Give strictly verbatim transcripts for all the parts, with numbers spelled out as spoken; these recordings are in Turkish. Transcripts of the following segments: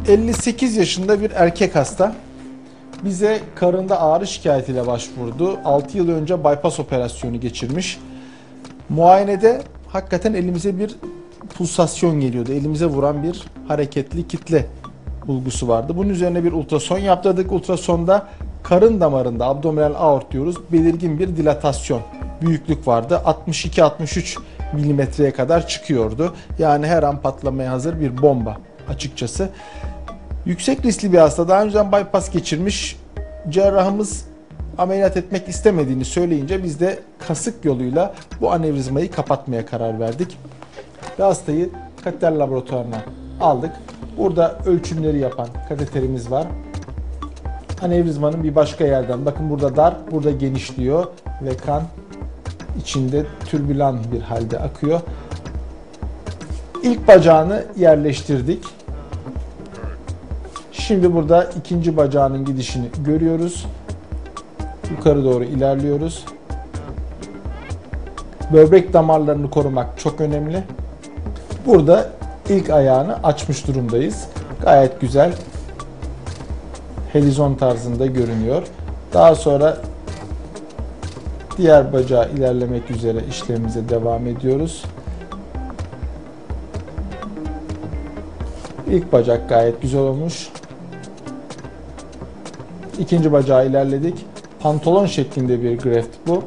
elli sekiz yaşında bir erkek hasta bize karında ağrı şikayetiyle başvurdu. altı yıl önce bypass operasyonu geçirmiş. Muayenede hakikaten elimize bir pulsasyon geliyordu. Elimize vuran bir hareketli kitle bulgusu vardı. Bunun üzerine bir ultrason yaptırdık. Ultrasonda karın damarında, abdominal aort diyoruz, belirgin bir dilatasyon, büyüklük vardı. altmış iki altmış üç milimetreye kadar çıkıyordu. Yani her an patlamaya hazır bir bomba açıkçası. Yüksek riskli bir hasta, daha önceden bypass geçirmiş. Cerrahımız ameliyat etmek istemediğini söyleyince biz de kasık yoluyla bu anevrizmayı kapatmaya karar verdik. Ve hastayı kateter laboratuvarına aldık. Burada ölçümleri yapan kateterimiz var. Anevrizmanın bir başka yerden, bakın burada dar, burada genişliyor ve kan içinde türbülan bir halde akıyor. İlk bacağını yerleştirdik. Şimdi burada ikinci bacağının gidişini görüyoruz. Yukarı doğru ilerliyoruz. Böbrek damarlarını korumak çok önemli. Burada ilk ayağını açmış durumdayız. Gayet güzel. Helizon tarzında görünüyor. Daha sonra diğer bacağı ilerlemek üzere işlemimize devam ediyoruz. İlk bacak gayet güzel olmuş. İkinci bacağı ilerledik. Pantolon şeklinde bir graft bu.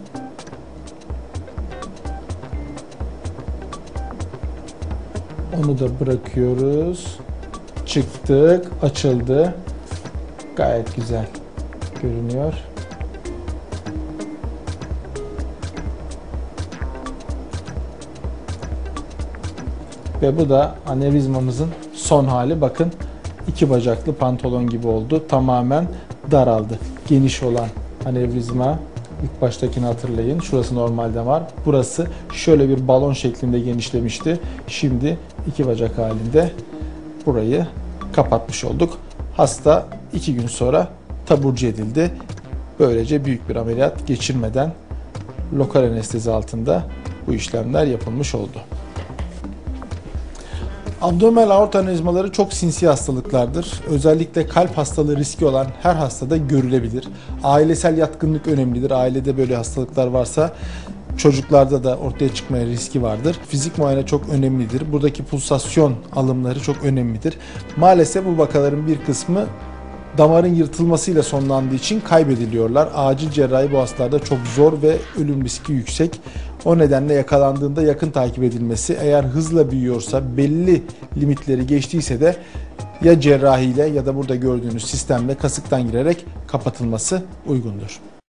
Onu da bırakıyoruz. Çıktık, açıldı. Gayet güzel görünüyor. Ve bu da anevrizmamızın son hali. Bakın, iki bacaklı pantolon gibi oldu. Tamamen daraldı. Geniş olan anevrizma, ilk baştakini hatırlayın. Şurası normalde var. Burası şöyle bir balon şeklinde genişlemişti. Şimdi iki bacak halinde burayı kapatmış olduk. Hasta iki gün sonra taburcu edildi. Böylece büyük bir ameliyat geçirmeden lokal anestezi altında bu işlemler yapılmış oldu. Abdominal aort anevrizmaları çok sinsi hastalıklardır. Özellikle kalp hastalığı riski olan her hastada görülebilir. Ailesel yatkınlık önemlidir. Ailede böyle hastalıklar varsa çocuklarda da ortaya çıkmaya riski vardır. Fizik muayene çok önemlidir. Buradaki pulsasyon alımları çok önemlidir. Maalesef bu vakaların bir kısmı damarın yırtılmasıyla sonlandığı için kaybediliyorlar. Acil cerrahi bu hastalarda çok zor ve ölüm riski yüksek. O nedenle yakalandığında yakın takip edilmesi, eğer hızla büyüyorsa, belli limitleri geçtiyse de ya cerrahiyle ya da burada gördüğünüz sistemle kasıktan girerek kapatılması uygundur.